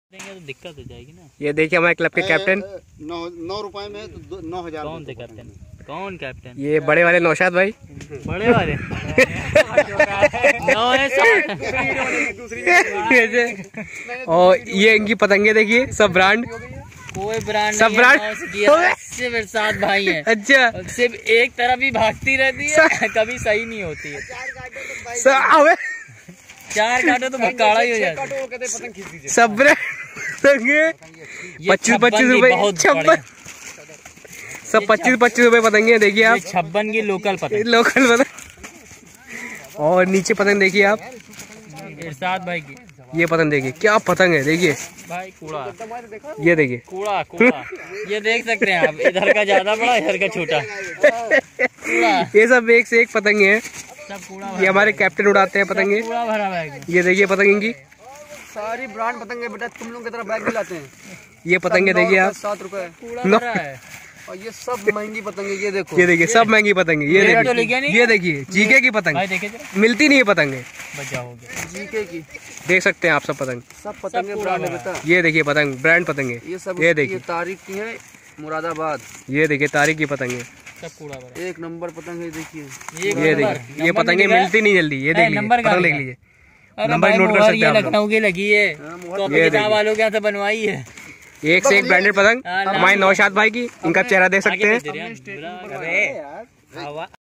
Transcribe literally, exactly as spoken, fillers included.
देंगे तो दिक्कत हो जाएगी ना। ये देखिए हमारे क्लब के कैप्टन नौ नौ रुपए में तो नौ हजार। कौन थे कैप्टन? कौन कैप्टन? ये बड़े वाले नौशाद भाई। बड़े वाले नौ है और ये इनकी पतंगे देखिए, सब ब्रांड, कोई ब्रांड सब ब्रांड सिर्फ इरशाद भाई है। अच्छा, सिर्फ एक तरफ ही भागती रहती है, कभी सही नहीं होती है। चार काटो तो भक्काड़ा ही हो जाता है। सब पतंगे पच्चीस पच्चीस रुपए, छप्पन, सब पच्चीस पच्चीस रुपए पतंगे देखिए आप। छप्पन की लोकल पतंग, लोकल पतंग। और नीचे पतंग देखिए आप, इरशाद भाई की। ये पतंग देखिए, क्या पतंग है देखिए भाई। कूड़ा, ये देखिए कूड़ा कूड़ा ये देख सकते हैं आप। इधर का ज्यादा बड़ा, इधर का छोटा। ये सब एक से एक पतंगे हैं। सब कूड़ा, ये हमारे कैप्टन उड़ाते हैं पतंगे। कूड़ा भरा बैग। ये देखिए पतंग इनकी, सारी ब्रांड पतंगे बेटा, तुम लोग की तरह बैग भी लाते हैं। ये पतंगे देखिए आप, सात रुपए। कूड़ा भरा है। और ये सब महंगी पतंगे, ये देखो, ये देखिए सब महंगी पतंगे। ये तो देखिए, ये देखिए जीके की पतंग, भाई देखे जरा, मिलती नहीं है पतंगे। बचा हो गया जीके की। देख सकते हैं आप सब पतंग, सब पतंगे ब्रांड है बेटा। ये देखिए पतंग, ब्रांड पतंगे। ये सब ये देखिए, तारीख की है, मुरादाबाद। ये देखिए तारीख की पतंगे, सब कूड़ा भरा। एक नंबर पतंग है, देखिए ये देखिए। ये पतंगे मिलती नहीं जल्दी। ये देख लीजिए, पतंग देख लीजिए, नंबर नोट कर सकते हैं आप। लखनऊ की लगी है, कॉपी किताब वालों के यहाँ से बनवाई है। एक से एक ब्रांडेड पतंग हमारे नौशाद भाई की, इनका चेहरा देख सकते हैं। हैं।